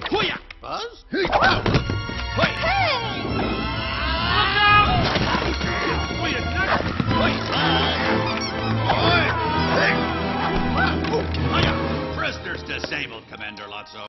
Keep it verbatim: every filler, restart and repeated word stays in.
Hoo-ya! Buzz? Hey! Hey! Will you not? Wait! Oi! Hey! Hiya! Prisoners disabled, Commander Lotso.